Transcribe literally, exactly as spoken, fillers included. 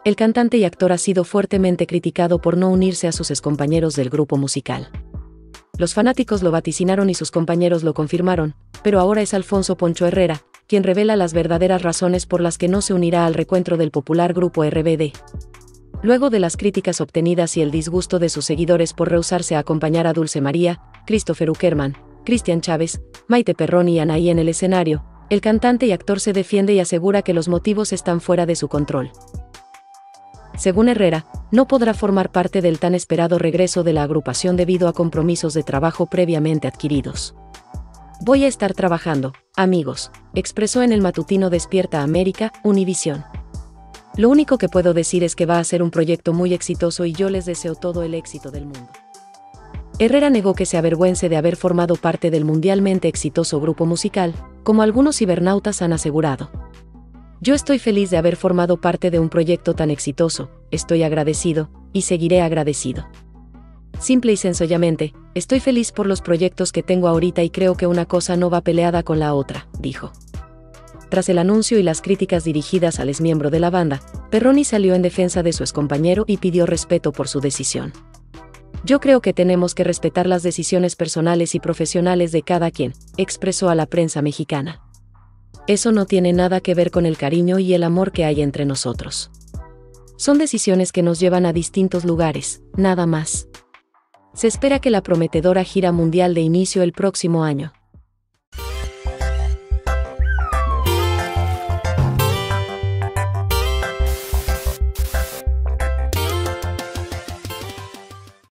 el cantante y actor ha sido fuertemente criticado por no unirse a sus excompañeros del grupo musical. Los fanáticos lo vaticinaron y sus compañeros lo confirmaron, pero ahora es Alfonso Poncho Herrera, quien revela las verdaderas razones por las que no se unirá al reencuentro del popular grupo R B D. Luego de las críticas obtenidas y el disgusto de sus seguidores por rehusarse a acompañar a Dulce María, Christopher Uckerman, Cristian Chávez, Maite Perroni y Anaí en el escenario, el cantante y actor se defiende y asegura que los motivos están fuera de su control. Según Herrera, no podrá formar parte del tan esperado regreso de la agrupación debido a compromisos de trabajo previamente adquiridos. Voy a estar trabajando, amigos, expresó en el matutino Despierta América, Univisión. Lo único que puedo decir es que va a ser un proyecto muy exitoso y yo les deseo todo el éxito del mundo. Herrera negó que se avergüence de haber formado parte del mundialmente exitoso grupo musical, como algunos cibernautas han asegurado. Yo estoy feliz de haber formado parte de un proyecto tan exitoso, estoy agradecido, y seguiré agradecido. Simple y sencillamente, estoy feliz por los proyectos que tengo ahorita y creo que una cosa no va peleada con la otra, dijo. Tras el anuncio y las críticas dirigidas al exmiembro de la banda, Perroni salió en defensa de su excompañero y pidió respeto por su decisión. Yo creo que tenemos que respetar las decisiones personales y profesionales de cada quien, expresó a la prensa mexicana. Eso no tiene nada que ver con el cariño y el amor que hay entre nosotros. Son decisiones que nos llevan a distintos lugares, nada más. Se espera que la prometedora gira mundial de inicio el próximo año.